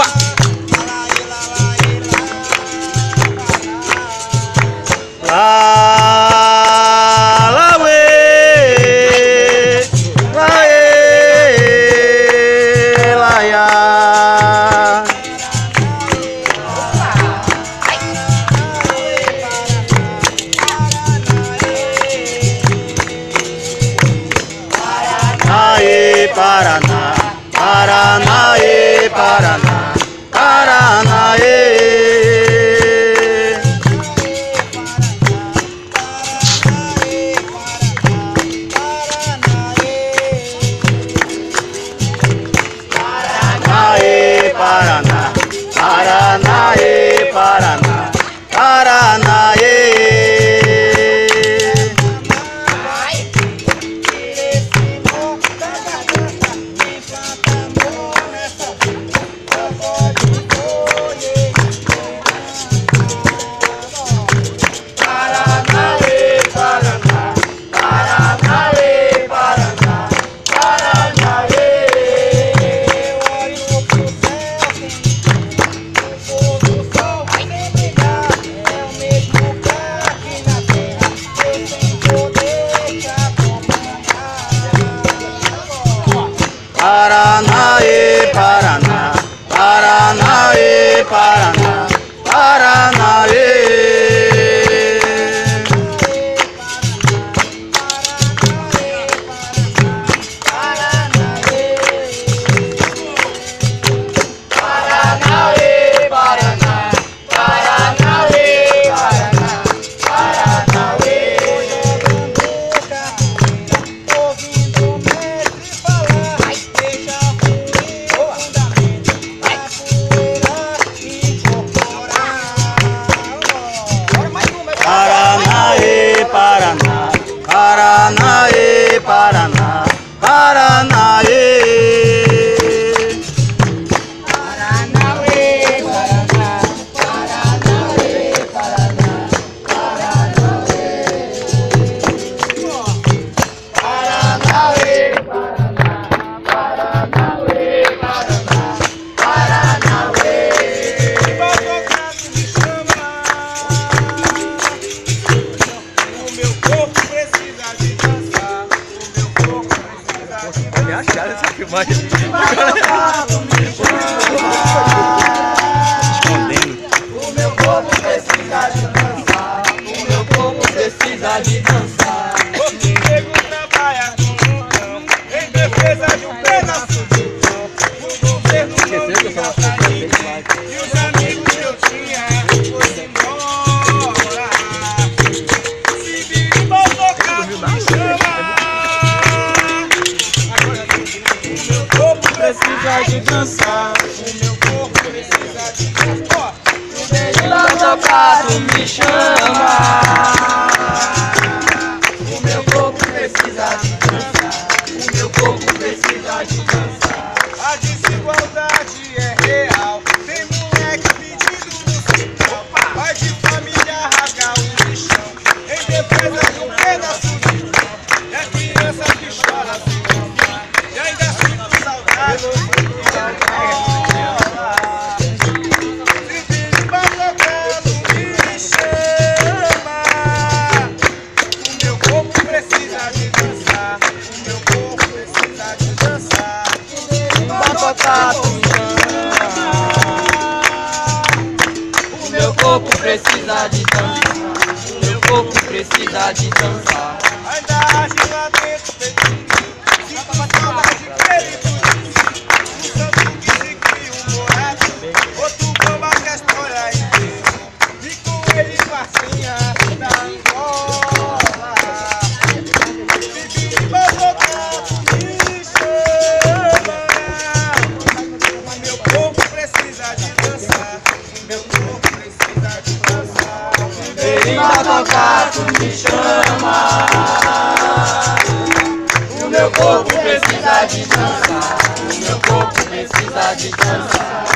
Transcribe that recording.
Paraná, Paranaê, Paraná, Paranaê. Paranaê, Paraná, Paranaê, Paraná, Paranaê. Paranaê, Paraná, Paranaê, Paraná, Paranaê. Paranaê, Paraná, Paranaê, Paraná, Paranaê. Paranaê, Paraná, Paranaê, Paraná, Paranaê. Paranaê, Paraná, Paranaê, Paraná, Paranaê. Acharam essa filmagem? Escondendo. O meu corpo precisa de dançar. O meu corpo precisa de dançar. O nego trabalha com lutão em defesa de um pedaço de pão. O governo não liga pra ninguém e os amigos que eu tinha foi embora. Se birimbau tocar, me chama. Precisa de dançar, o meu corpo precisa de dançar. O berimbau tocado me chama. O meu corpo precisa de dançar. O meu corpo precisa de dançar. A desigualdade é real. Tem moleque pedindo no sinal. Pai de família rasga o lixão em defesa de um pedaço de pão. E a criança que chora se roubar e ainda sinto saudade. O meu corpo precisa de dançar. O meu corpo precisa de dançar. Ainda age lá dentro, pedindo. Sinto uma saudade que ele disse. Um santo que se cria um buraco. Outro bomba que a história inteira. E com ele facinha da Angola. Bibi Bobocá me chama. O meu corpo precisa de dançar. O meu corpo precisa de dançar. Berimbau tocado me chama. O meu corpo precisa de dançar. O meu corpo precisa de dançar.